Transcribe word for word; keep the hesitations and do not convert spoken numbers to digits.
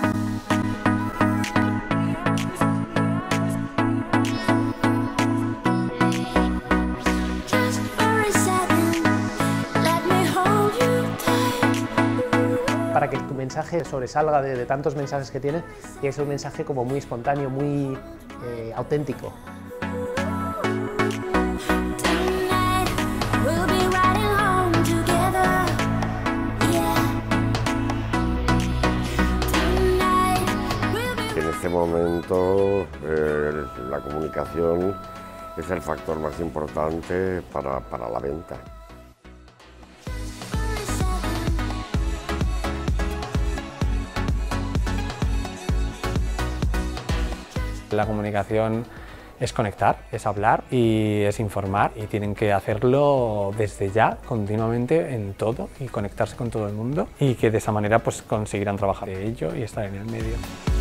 Para que tu mensaje sobresalga de, de tantos mensajes que tiene, y es un mensaje como muy espontáneo, muy eh, auténtico. En este momento eh, la comunicación es el factor más importante para, para la venta. La comunicación es conectar, es hablar y es informar, y tienen que hacerlo desde ya, continuamente, en todo, y conectarse con todo el mundo, y que de esa manera pues conseguirán trabajar de ello y estar en el medio.